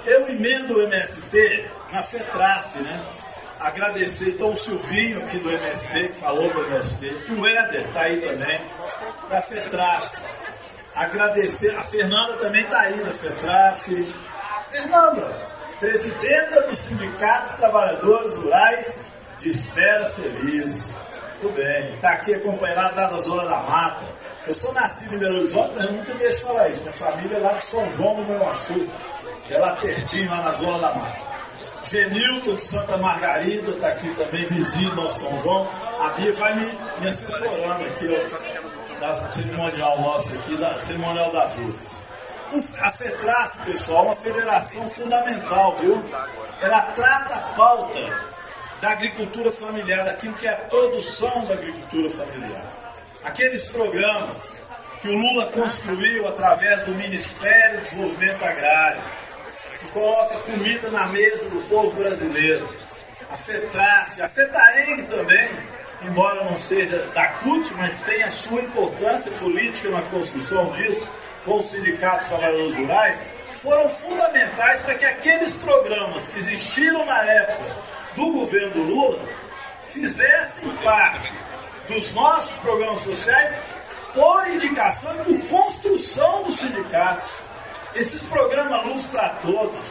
Eu emendo o MST na FETRAF, né? Agradecer então o Silvinho aqui do MST, que falou do MST, o Éder está aí também, da FETRAF. Agradecer, a Fernanda também está aí da FETRAF. Fernanda, presidenta do Sindicato dos Trabalhadores Rurais de Espera Feliz. Muito bem, está aqui acompanhada da Zona da Mata. Eu sou nascido em Belo Horizonte, mas eu nunca deixo falar isso. Minha família é lá de São João do Manhuaçu, é lá pertinho, lá na Zona da Mata. Genilton de Santa Margarida está aqui também, vizinho ao São João. A Bia vai me assessorando aqui, ó, da cerimonial nossa aqui, da cerimonial das ruas. A FETRAF, pessoal, é uma federação fundamental, viu? Ela trata a pauta da agricultura familiar, daquilo que é a produção da agricultura familiar. Aqueles programas que o Lula construiu através do Ministério do Desenvolvimento Agrário, que coloca comida na mesa do povo brasileiro. A FETRAF, a FETAENG também, embora não seja da CUT, mas tem a sua importância política na construção disso, com os sindicatos trabalhadores rurais, foram fundamentais para que aqueles programas que existiram na época do governo do Lula fizessem parte dos nossos programas sociais por indicação e por construção dos sindicatos. Esses programas Luz para Todos,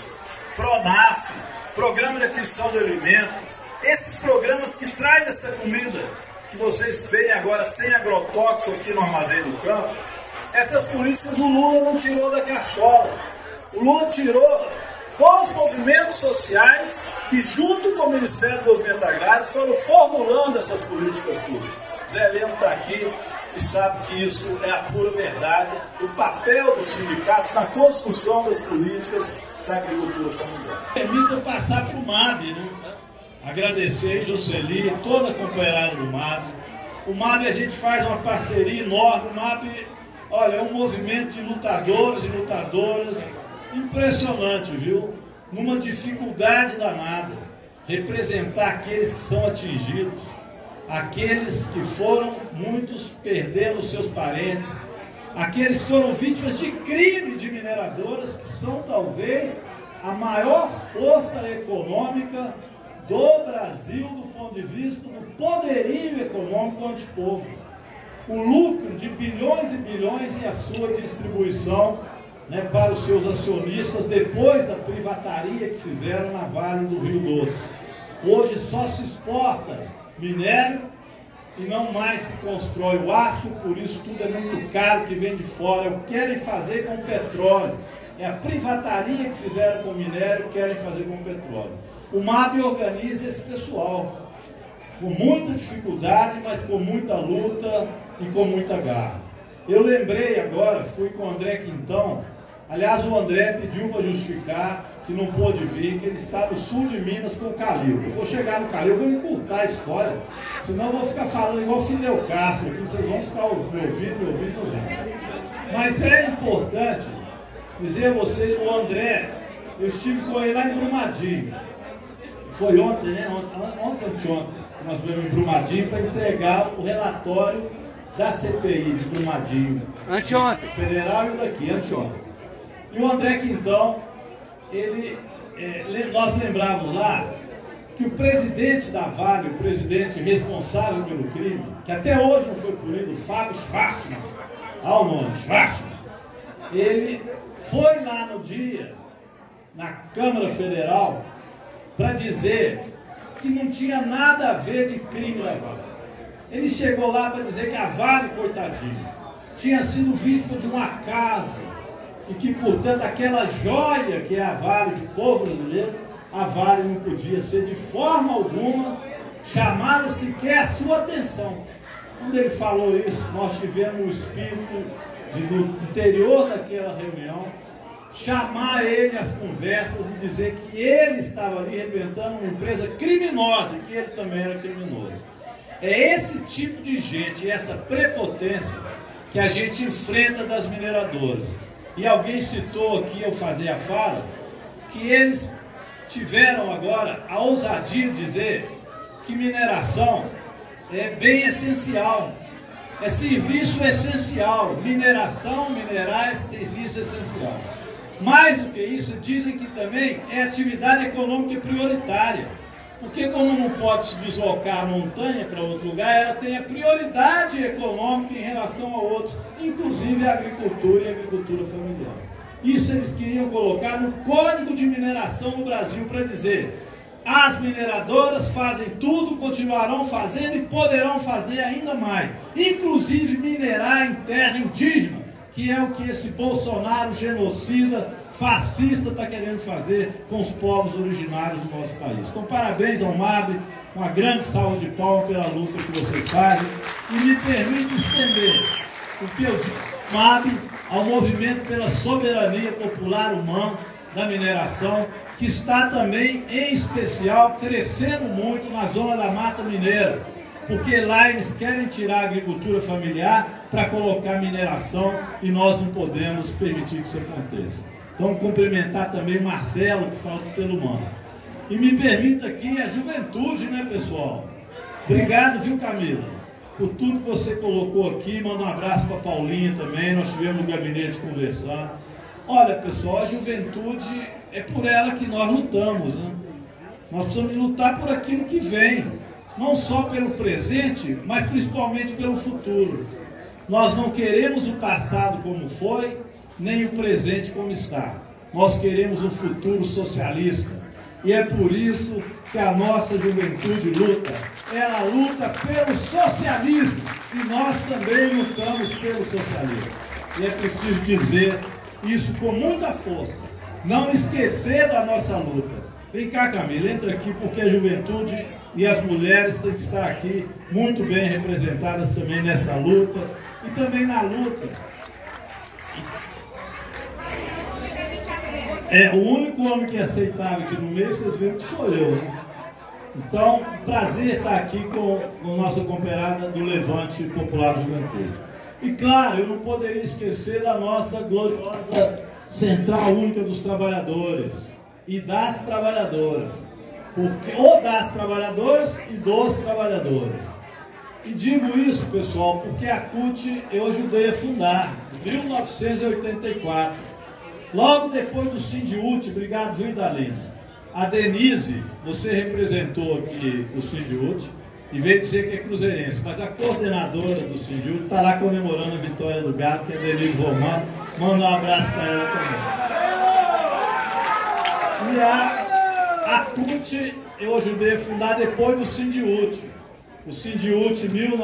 PRONAF, Programa de Aquisição de Alimento, esses programas que trazem essa comida que vocês veem agora sem agrotóxico aqui no Armazém do Campo, essas políticas o Lula não tirou da cachola. O Lula tirou dos movimentos sociais que, junto com o Ministério do Desenvolvimento Agrário, foram formulando essas políticas públicas. Zé Leno está aqui e sabe que isso é a pura verdade, o papel dos sindicatos na construção das políticas da agricultura familiar. Permita passar para o MAB, né? Agradecer a Jocely, toda a companheirada do MAB. O MAB a gente faz uma parceria enorme. O MAB, olha, é um movimento de lutadores e lutadoras impressionante, viu? Numa dificuldade danada, representar aqueles que são atingidos, aqueles que foram, muitos perderam seus parentes, aqueles que foram vítimas de crime de mineradoras, que são talvez a maior força econômica do Brasil do ponto de vista do poderio econômico antipovo. O lucro de bilhões e bilhões e a sua distribuição, né, para os seus acionistas depois da privataria que fizeram na Vale do Rio Doce. Hoje só se exporta minério e não mais se constrói o aço, por isso tudo é muito caro que vem de fora. O que querem fazer com o petróleo é a privataria que fizeram com o minério, querem fazer com o petróleo. O MAB organiza esse pessoal com muita dificuldade, mas com muita luta e com muita garra. Eu lembrei agora, fui com o André Quintão. Aliás, o André pediu para justificar que não pôde vir, que ele está no sul de Minas com o Calil. Eu vou chegar no Calil, eu vou encurtar a história, senão eu vou ficar falando igual o Fidel Castro, aqui vocês vão ficar me ouvindo. Mas é importante dizer a vocês, o André, eu estive com ele lá em Brumadinho. Foi ontem, né? Ontem, nós fomos em Brumadinho para entregar o relatório da CPI de Brumadinho. Anteontem. Federal e o daqui, anteontem. E o André Quintão, nós lembrávamos lá que o presidente da Vale, o presidente responsável pelo crime, que até hoje não foi punido, Fábio Schwartzman, ao nome, Schwartzman, ele foi lá no dia, na Câmara Federal, para dizer que não tinha nada a ver de crime da Vale. Ele chegou lá para dizer que a Vale, coitadinho, tinha sido vítima de um acaso, e que, portanto, aquela joia que é a Vale do povo brasileiro, a Vale não podia ser de forma alguma chamada sequer a sua atenção. Quando ele falou isso, nós tivemos o espírito do interior daquela reunião chamar ele às conversas e dizer que ele estava ali representando uma empresa criminosa e que ele também era criminoso. É esse tipo de gente, essa prepotência que a gente enfrenta das mineradoras. E alguém citou aqui, ao fazer a fala, que eles tiveram agora a ousadia de dizer que mineração é bem essencial, é serviço essencial, mineração, minerais, serviço essencial. Mais do que isso, dizem que também é atividade econômica prioritária. Porque como não pode se deslocar a montanha para outro lugar, ela tem a prioridade econômica em relação a outros, inclusive a agricultura e a agricultura familiar. Isso eles queriam colocar no Código de Mineração no Brasil para dizer: as mineradoras fazem tudo, continuarão fazendo e poderão fazer ainda mais, inclusive minerar em terra indígena, que é o que esse Bolsonaro genocida, fascista está querendo fazer com os povos originários do nosso país. Então, parabéns ao MAB, uma grande salva de palmas pela luta que vocês fazem, e me permite estender o que eu digo MAB ao movimento pela soberania popular humana da mineração, que está também, em especial, crescendo muito na zona da Mata Mineira, porque lá eles querem tirar a agricultura familiar para colocar mineração e nós não podemos permitir que isso aconteça. Então, cumprimentar também o Marcelo, que fala pelo MAB. E me permita aqui a juventude, né, pessoal? Obrigado, viu, Camila, por tudo que você colocou aqui. Manda um abraço para a Paulinha também, nós estivemos no gabinete conversando. Olha, pessoal, a juventude é por ela que nós lutamos, né? Nós precisamos lutar por aquilo que vem, não só pelo presente, mas principalmente pelo futuro. Nós não queremos o passado como foi, nem o presente como está. Nós queremos um futuro socialista. E é por isso que a nossa juventude luta. Ela luta pelo socialismo. E nós também lutamos pelo socialismo. E é preciso dizer isso com muita força. Não esquecer da nossa luta. Vem cá, Camila, entra aqui, porque a juventude e as mulheres têm que estar aqui muito bem representadas também nessa luta. E também na luta. É, o único homem que é aceitável aqui no meio, vocês viram que sou eu, né? Então, prazer estar aqui com nossa companheirada do Levante Popular da Juventude. E claro, eu não poderia esquecer da nossa gloriosa Central Única dos Trabalhadores e das Trabalhadoras. Ou das trabalhadoras e dos trabalhadores. E digo isso, pessoal, porque a CUT eu ajudei a fundar, em 1984. Logo depois do Sindiúti, obrigado, viu, Dalina? A Denise, você representou aqui o Sindiúti e veio dizer que é cruzeirense, mas a coordenadora do Sindiúti está lá comemorando a vitória do Gado, que é a Denise Romano. Manda um abraço para ela também. E a CUT eu ajudei a fundar depois do Sindiúti. O Sindiúti,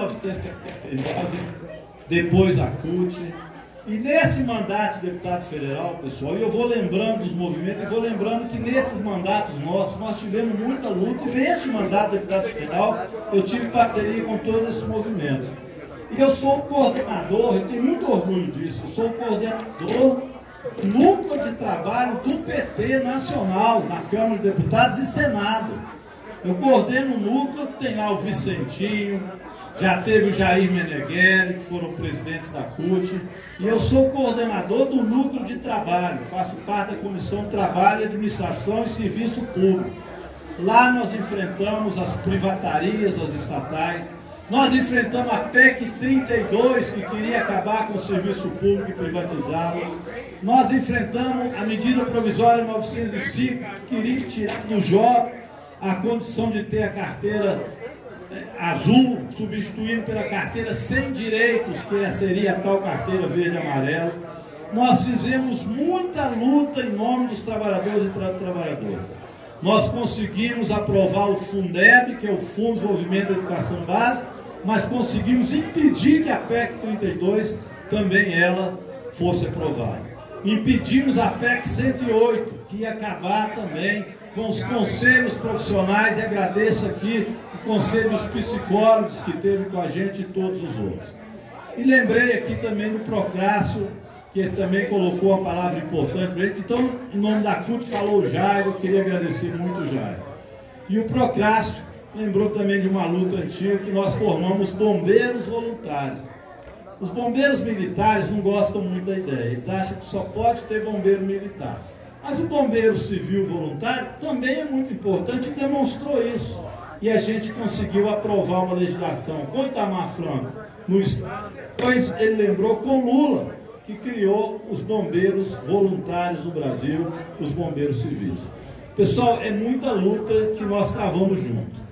1979, depois a CUT. E nesse mandato de deputado federal, pessoal, eu vou lembrando dos movimentos, e vou lembrando que nesses mandatos nossos, nós tivemos muita luta, e neste mandato de deputado federal, eu tive parceria com todos esses movimentos. E eu sou o coordenador, eu tenho muito orgulho disso, eu sou o coordenador do núcleo de trabalho do PT nacional, na Câmara de Deputados e Senado. Eu coordeno o núcleo, tem lá o Vicentinho, já teve o Jair Meneghelli, que foram presidentes da CUT, e eu sou coordenador do núcleo de trabalho, faço parte da Comissão de Trabalho, Administração e Serviço Público. Lá nós enfrentamos as privatarias, as estatais, nós enfrentamos a PEC 32, que queria acabar com o serviço público e privatizá-lo, nós enfrentamos a medida provisória 905, que queria tirar do jovem a condição de ter a carteira azul, substituindo pela carteira sem direitos, que seria a tal carteira verde e amarela. Nós fizemos muita luta em nome dos trabalhadores e trabalhadoras. Nós conseguimos aprovar o Fundeb, que é o Fundo de Desenvolvimento da Educação Básica, mas conseguimos impedir que a PEC 32 também ela fosse aprovada. Impedimos a PEC 108, que ia acabar também com os conselhos profissionais, e agradeço aqui o conselho dos psicólogos que teve com a gente e todos os outros. E lembrei aqui também do Procrácio, que também colocou a palavra importante para ele. Então, em nome da CUT, falou o Jairo, eu queria agradecer muito o Jairo. E o Procrácio lembrou também de uma luta antiga, que nós formamos bombeiros voluntários. Os bombeiros militares não gostam muito da ideia, eles acham que só pode ter bombeiro militar. Mas o bombeiro civil voluntário também é muito importante e demonstrou isso. E a gente conseguiu aprovar uma legislação com Itamar Franco no Estado. Depois ele lembrou com Lula, que criou os bombeiros voluntários no Brasil, os bombeiros civis. Pessoal, é muita luta que nós travamos junto.